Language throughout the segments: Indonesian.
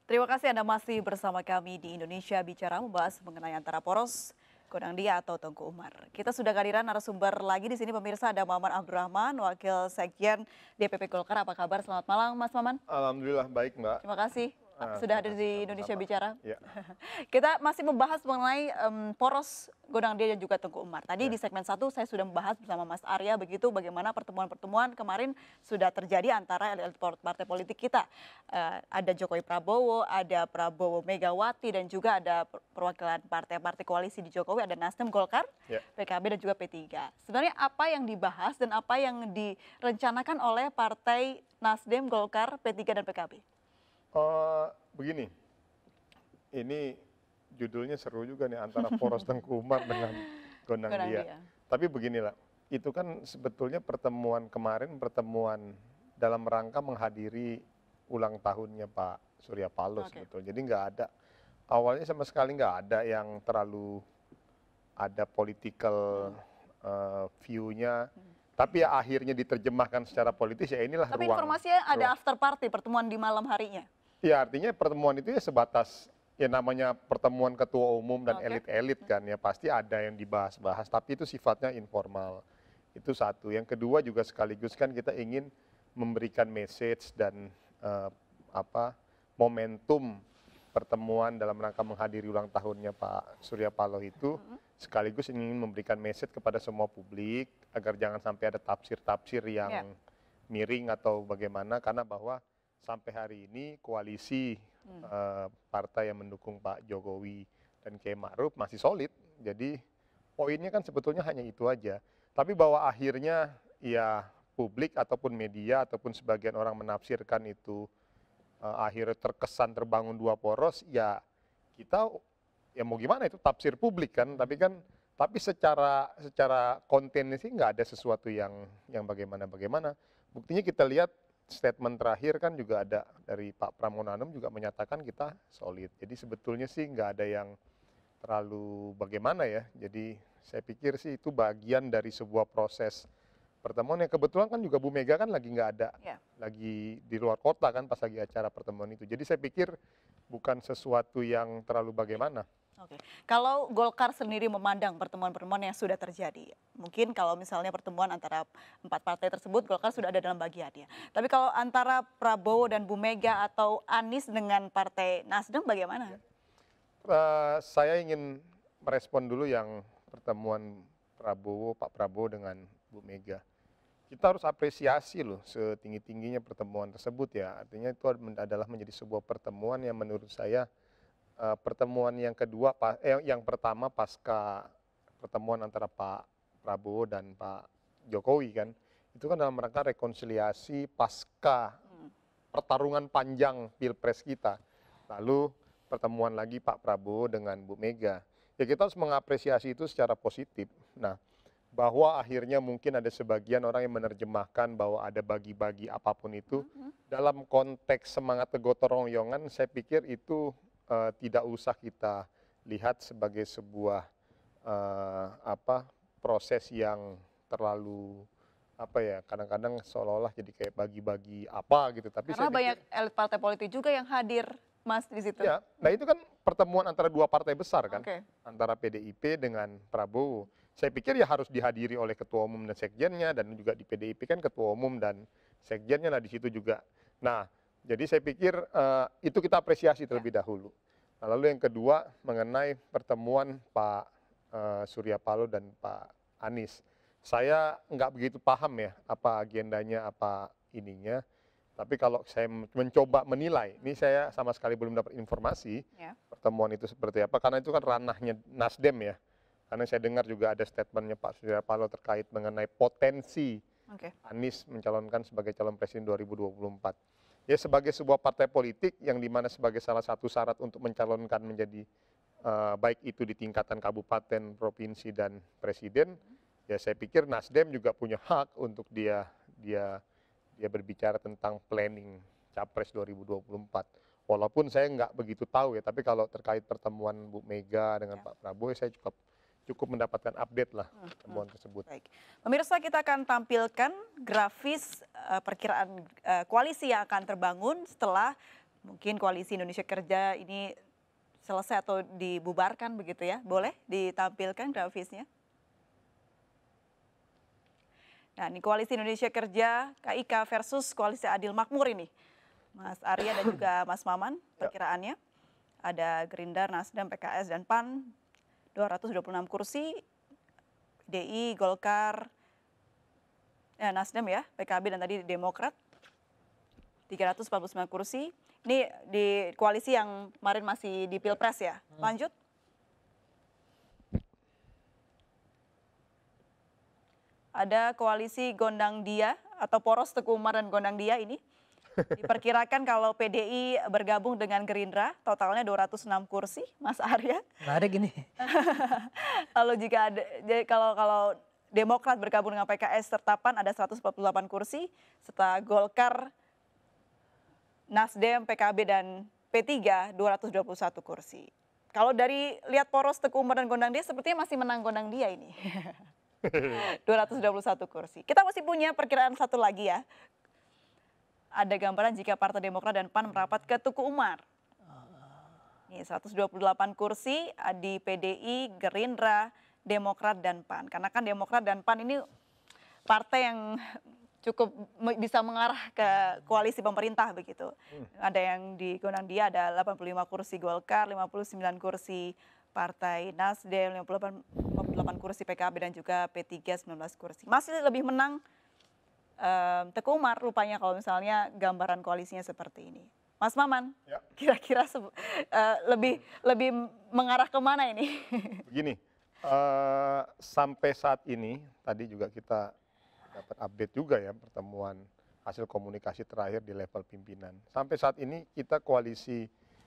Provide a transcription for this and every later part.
Terima kasih Anda masih bersama kami di Indonesia Bicara membahas mengenai antara poros Gondang Dia atau Tengku Umar. Kita sudah kehadiran narasumber lagi di sini pemirsa, ada Maman Abdurrahman, Wakil Sekjen DPP Golkar. Apa kabar? Selamat malam Mas Maman. Alhamdulillah baik Mbak. Terima kasih sudah Terima hadir kasih di Indonesia sama-sama. Bicara. Ya. Kita masih membahas mengenai poros Gondang Dia dan juga Tengku Umar. Tadi Ya. di segmen 1 saya sudah membahas bersama Mas Arya begitu bagaimana pertemuan-pertemuan kemarin sudah terjadi antara elit partai politik kita. Ada Jokowi Prabowo, ada Prabowo Megawati dan juga ada perwakilan partai-partai koalisi di Jokowi, ada Nasdem, Golkar, Ya. PKB dan juga P3. Sebenarnya apa yang dibahas dan apa yang direncanakan oleh partai Nasdem, Golkar, P3 dan PKB? Begini, ini judulnya seru juga nih antara poros Tengku Umar dengan Gondang Dia. Tapi beginilah, itu kan sebetulnya pertemuan kemarin pertemuan dalam rangka menghadiri ulang tahunnya Pak Surya Paloh sebetulnya. Jadi nggak ada, awalnya sama sekali nggak ada yang terlalu ada political view-nya. Tapi ya akhirnya diterjemahkan secara politis, ya inilah Tapi ruang. informasinya ada after party, pertemuan di malam harinya. Ya artinya pertemuan itu ya sebatas ya namanya pertemuan ketua umum dan elit-elit kan ya pasti ada yang dibahas-bahas tapi itu sifatnya informal. Itu satu. Yang kedua juga sekaligus kan kita ingin memberikan message dan momentum pertemuan dalam rangka menghadiri ulang tahunnya Pak Surya Paloh itu sekaligus ingin memberikan message kepada semua publik agar jangan sampai ada tafsir-tafsir yang miring atau bagaimana karena bahwa sampai hari ini koalisi partai yang mendukung Pak Jokowi dan Kiai Ma'ruf masih solid. Jadi poinnya kan sebetulnya hanya itu aja. Tapi bahwa akhirnya ya publik ataupun media ataupun sebagian orang menafsirkan itu akhirnya terkesan terbangun dua poros, ya kita ya mau gimana itu tafsir publik kan. Tapi secara kontennya sih nggak ada sesuatu yang bagaimana. Buktinya kita lihat statement terakhir kan juga ada dari Pak Pramono Anung juga menyatakan kita solid. Jadi sebetulnya sih nggak ada yang terlalu bagaimana ya. Jadi saya pikir sih itu bagian dari sebuah proses pertemuan yang kebetulan kan juga Bu Mega kan lagi nggak ada, lagi di luar kota kan pas lagi acara pertemuan itu. Jadi saya pikir bukan sesuatu yang terlalu bagaimana. Oke, kalau Golkar sendiri memandang pertemuan-pertemuan yang sudah terjadi, mungkin kalau misalnya pertemuan antara 4 partai tersebut, Golkar sudah ada dalam bagiannya. Tapi kalau antara Prabowo dan Bu Mega atau Anies dengan partai Nasdem bagaimana? Saya ingin merespon dulu yang pertemuan Pak Prabowo dengan Bu Mega. Kita harus apresiasi loh setinggi-tingginya pertemuan tersebut ya. Artinya itu adalah menjadi sebuah pertemuan yang menurut saya pertemuan yang kedua, yang pertama pasca pertemuan antara Pak Prabowo dan Pak Jokowi kan, itu kan dalam rangka rekonsiliasi pasca pertarungan panjang Pilpres kita. Lalu pertemuan lagi Pak Prabowo dengan Bu Mega. Ya kita harus mengapresiasi itu secara positif. Nah, bahwa akhirnya mungkin ada sebagian orang yang menerjemahkan bahwa ada bagi-bagi apapun itu, dalam konteks semangat kegotong royongan, saya pikir itu tidak usah kita lihat sebagai sebuah proses yang terlalu kadang-kadang seolah-olah jadi kayak bagi-bagi apa gitu. Tapi karena banyak elit partai politik juga yang hadir Mas di situ. Ya, nah itu kan pertemuan antara dua partai besar kan, antara PDIP dengan Prabowo. Saya pikir ya harus dihadiri oleh ketua umum dan sekjennya dan juga di PDIP kan ketua umum dan sekjennya lah di situ juga. Nah, jadi saya pikir itu kita apresiasi terlebih dahulu. Nah, lalu yang kedua mengenai pertemuan Pak Surya Paloh dan Pak Anies. Saya nggak begitu paham ya apa agendanya, apa ininya. Tapi kalau saya mencoba menilai, ini saya sama sekali belum dapat informasi pertemuan itu seperti apa. Karena itu kan ranahnya Nasdem ya. Karena saya dengar juga ada statementnya Pak Surya Paloh terkait mengenai potensi Anies mencalonkan sebagai calon presiden 2024. Ya sebagai sebuah partai politik yang dimana sebagai salah satu syarat untuk mencalonkan menjadi baik itu di tingkatan kabupaten, provinsi dan presiden, ya saya pikir Nasdem juga punya hak untuk dia berbicara tentang planning Capres 2024. Walaupun saya nggak begitu tahu ya, tapi kalau terkait pertemuan Bu Mega dengan Pak Prabowo, saya cukup mendapatkan update lah pertemuan tersebut. Baik. Pemirsa, kita akan tampilkan grafis perkiraan koalisi yang akan terbangun setelah mungkin Koalisi Indonesia Kerja ini selesai atau dibubarkan begitu ya. Boleh ditampilkan grafisnya? Nah, ini Koalisi Indonesia Kerja KIK versus Koalisi Adil Makmur ini. Mas Arya dan juga Mas Maman, perkiraannya. Ada Gerindra, Nasdem, PKS, dan PAN, 226 kursi. DI, Golkar, Nasdem ya, PKB dan tadi Demokrat, 349 kursi. Ini di koalisi yang kemarin masih di Pilpres ya. Lanjut. Ada koalisi Gondang Dia atau poros Teguh Umar dan Gondang Dia ini. Diperkirakan kalau PDI bergabung dengan Gerindra, totalnya 206 kursi, Mas Arya. Menarik ini. Lalu jika ada, kalau Demokrat bergabung dengan PKS serta PAN ada 148 kursi, serta Golkar, Nasdem, PKB, dan P3 221 kursi. Kalau dari lihat poros Teguh Umar dan Gondang Dia sepertinya masih menang Gondang Dia ini. 221 kursi. Kita masih punya perkiraan satu lagi ya. Ada gambaran jika Partai Demokrat dan PAN merapat ke Teguh Umar. Ini 128 kursi di PDI, Gerindra, Demokrat, dan PAN. Karena kan Demokrat dan PAN ini partai yang cukup bisa mengarah ke koalisi pemerintah begitu. Ada yang di Gondang Dia ada 85 kursi Golkar, 59 kursi Partai Nasdem, 58 kursi PKB dan juga P3 19 kursi. Masih lebih menang Teguh Umar rupanya kalau misalnya gambaran koalisinya seperti ini. Mas Maman, kira-kira lebih mengarah kemana ini? Begini, sampai saat ini tadi juga kita dapat update juga ya pertemuan hasil komunikasi terakhir di level pimpinan. Sampai saat ini kita koalisi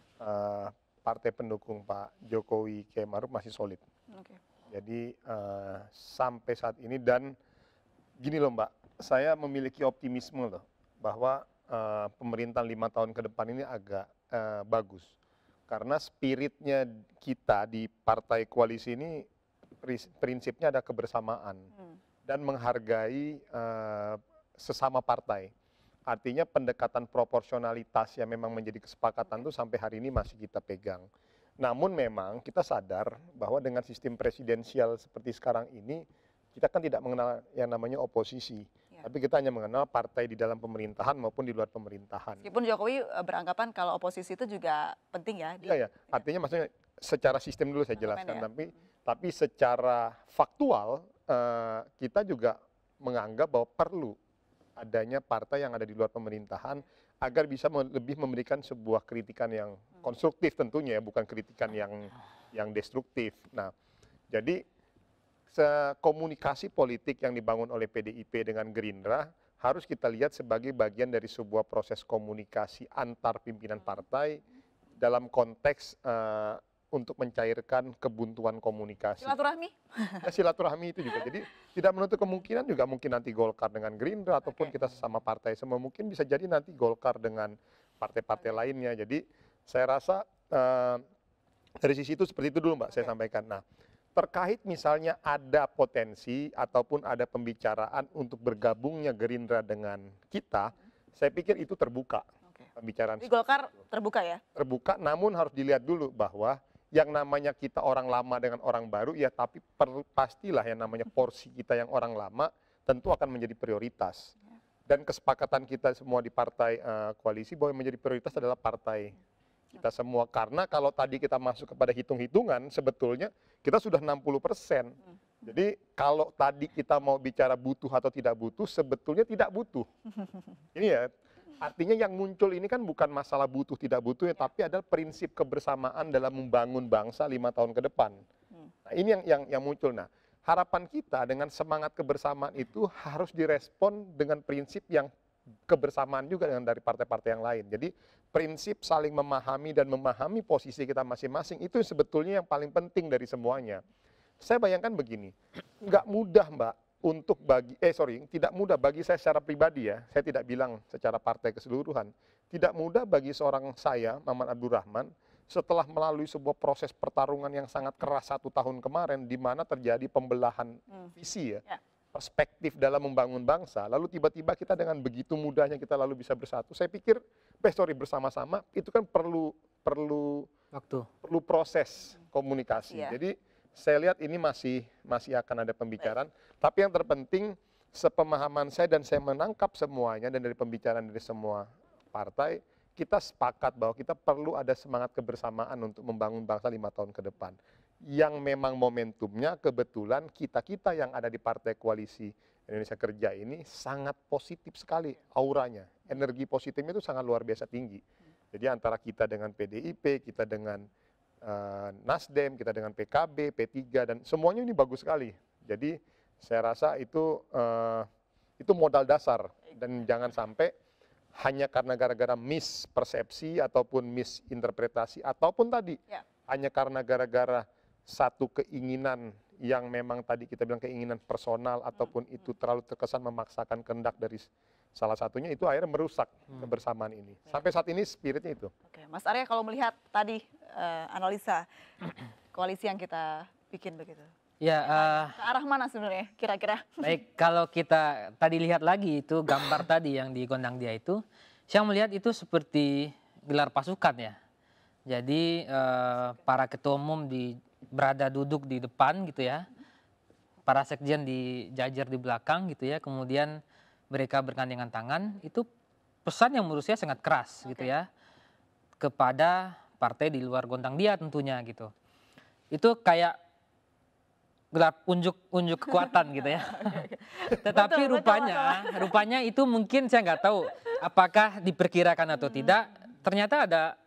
partai pendukung Pak Jokowi Kiai Maruf masih solid. Okay. Jadi sampai saat ini dan gini loh Mbak, saya memiliki optimisme loh bahwa pemerintahan 5 tahun ke depan ini agak bagus. Karena spiritnya kita di partai koalisi ini prinsipnya ada kebersamaan. Dan menghargai sesama partai. Artinya pendekatan proporsionalitas yang memang menjadi kesepakatan itu sampai hari ini masih kita pegang. Namun memang kita sadar bahwa dengan sistem presidensial seperti sekarang ini, kita kan tidak mengenal yang namanya oposisi. Tapi kita hanya mengenal partai di dalam pemerintahan maupun di luar pemerintahan. Meskipun Jokowi beranggapan kalau oposisi itu juga penting ya. Iya ya, artinya maksudnya secara sistem dulu saya jelaskan. Tapi secara faktual, kita juga menganggap bahwa perlu adanya partai yang ada di luar pemerintahan agar bisa lebih memberikan sebuah kritikan yang konstruktif tentunya ya, bukan kritikan yang destruktif. Nah, jadi komunikasi politik yang dibangun oleh PDIP dengan Gerindra harus kita lihat sebagai bagian dari sebuah proses komunikasi antar pimpinan partai dalam konteks untuk mencairkan kebuntuan komunikasi. Silaturahmi? Ya, silaturahmi itu juga. Jadi tidak menutup kemungkinan juga mungkin nanti Golkar dengan Gerindra ataupun kita sesama partai semua. Mungkin bisa jadi nanti Golkar dengan partai-partai lainnya. Jadi saya rasa dari sisi itu seperti itu dulu Mbak saya sampaikan. Nah, terkait misalnya ada potensi ataupun ada pembicaraan untuk bergabungnya Gerindra dengan kita, saya pikir itu terbuka. Pembicaraan. Di Golkar terbuka ya? Terbuka, namun harus dilihat dulu bahwa yang namanya kita orang lama dengan orang baru ya, tapi pastilah yang namanya porsi kita yang orang lama tentu akan menjadi prioritas. Dan kesepakatan kita semua di partai koalisi bahwa yang menjadi prioritas adalah partai kita semua. Karena kalau tadi kita masuk kepada hitung-hitungan, sebetulnya kita sudah 60%. Jadi kalau tadi kita mau bicara butuh atau tidak butuh, sebetulnya tidak butuh. Ini ya. Artinya yang muncul ini kan bukan masalah butuh tidak butuh ya, tapi adalah prinsip kebersamaan dalam membangun bangsa 5 tahun ke depan. Nah, ini yang muncul. Nah, harapan kita dengan semangat kebersamaan itu harus direspon dengan prinsip yang kebersamaan juga dengan dari partai-partai yang lain. Jadi prinsip saling memahami dan memahami posisi kita masing-masing itu sebetulnya yang paling penting dari semuanya. Saya bayangkan begini, nggak mudah Mbak. Tidak mudah bagi saya secara pribadi ya, saya tidak bilang secara partai keseluruhan, tidak mudah bagi seorang saya, Maman Abdurrahman, setelah melalui sebuah proses pertarungan yang sangat keras 1 tahun kemarin, di mana terjadi pembelahan visi ya. perspektif dalam membangun bangsa, lalu tiba-tiba kita dengan begitu mudahnya kita lalu bisa bersatu. Saya pikir bersama-sama itu kan perlu waktu, perlu proses komunikasi. Iya. Jadi saya lihat ini masih akan ada pembicaraan. Tapi yang terpenting sepemahaman saya dan saya menangkap semuanya dan dari pembicaraan dari semua partai, kita sepakat bahwa kita perlu ada semangat kebersamaan untuk membangun bangsa 5 tahun ke depan. Yang memang momentumnya kebetulan kita-kita yang ada di partai koalisi Indonesia Kerja ini sangat positif sekali auranya. Energi positifnya itu sangat luar biasa tinggi. Jadi antara kita dengan PDIP, kita dengan Nasdem, kita dengan PKB, P3 dan semuanya ini bagus sekali. Jadi saya rasa itu modal dasar dan jangan sampai hanya karena gara-gara mispersepsi ataupun misinterpretasi ataupun tadi hanya karena gara-gara satu keinginan yang memang tadi kita bilang keinginan personal ataupun itu terlalu terkesan memaksakan kehendak dari salah satunya itu akhirnya merusak kebersamaan ini. Sampai saat ini spiritnya itu. Oke, Mas Arya kalau melihat tadi analisa koalisi yang kita bikin begitu. ya. Ke arah mana sebenarnya kira-kira? Baik, kalau kita tadi lihat lagi itu gambar tadi yang di Gondang Dia itu, saya melihat itu seperti gelar pasukan ya. Jadi para ketua umum berada duduk di depan gitu ya, para sekjen dijajar di belakang gitu ya, kemudian mereka bergandengan tangan. Itu pesan yang menurut saya sangat keras gitu ya, kepada partai di luar Gondang Dia tentunya gitu. Itu kayak gelar unjuk kekuatan gitu ya. Tetapi rupanya itu mungkin saya nggak tahu apakah diperkirakan atau tidak. Ternyata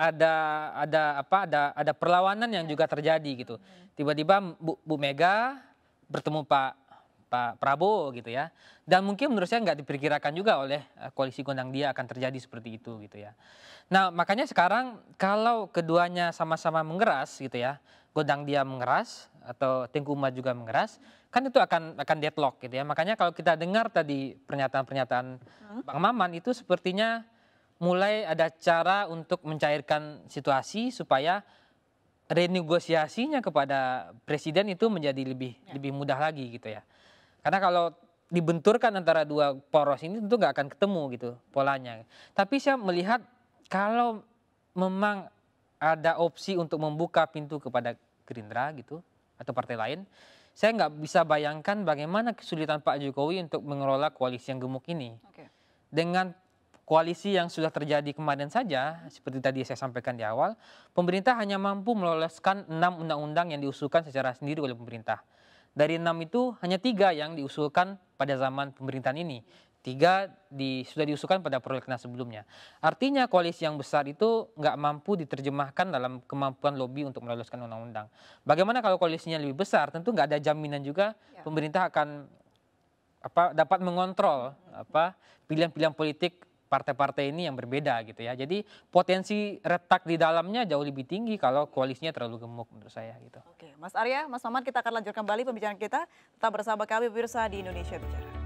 ada perlawanan yang juga terjadi gitu. Tiba-tiba Bu Mega bertemu Pak Prabowo gitu ya. Dan mungkin menurut saya nggak diperkirakan juga oleh koalisi Gondang Dia akan terjadi seperti itu gitu ya. Nah makanya sekarang kalau keduanya sama-sama mengeras gitu ya, Gondang Dia mengeras atau Tengku Umar juga mengeras, kan itu akan deadlock gitu ya. Makanya kalau kita dengar tadi pernyataan Bang Maman itu sepertinya mulai ada cara untuk mencairkan situasi supaya renegosiasinya kepada presiden itu menjadi lebih mudah lagi gitu ya. Karena kalau dibenturkan antara dua poros ini tentu nggak akan ketemu gitu polanya. Tapi saya melihat kalau memang ada opsi untuk membuka pintu kepada Gerindra gitu atau partai lain, saya nggak bisa bayangkan bagaimana kesulitan Pak Jokowi untuk mengelola koalisi yang gemuk ini. Dengan koalisi yang sudah terjadi kemarin saja, seperti tadi saya sampaikan di awal, pemerintah hanya mampu meloloskan 6 undang-undang yang diusulkan secara sendiri oleh pemerintah. Dari 6 itu hanya 3 yang diusulkan pada zaman pemerintahan ini. 3 sudah diusulkan pada prolegnas sebelumnya. Artinya koalisi yang besar itu nggak mampu diterjemahkan dalam kemampuan lobi untuk meloloskan undang-undang. Bagaimana kalau koalisinya lebih besar? Tentu nggak ada jaminan juga pemerintah akan dapat mengontrol pilihan-pilihan politik partai-partai ini yang berbeda gitu ya. Jadi potensi retak di dalamnya jauh lebih tinggi kalau koalisinya terlalu gemuk menurut saya gitu. Oke, Mas Arya, Mas Maman, kita akan lanjutkan kembali pembicaraan kita. Tetap bersama kami pemirsa di Indonesia Bicara.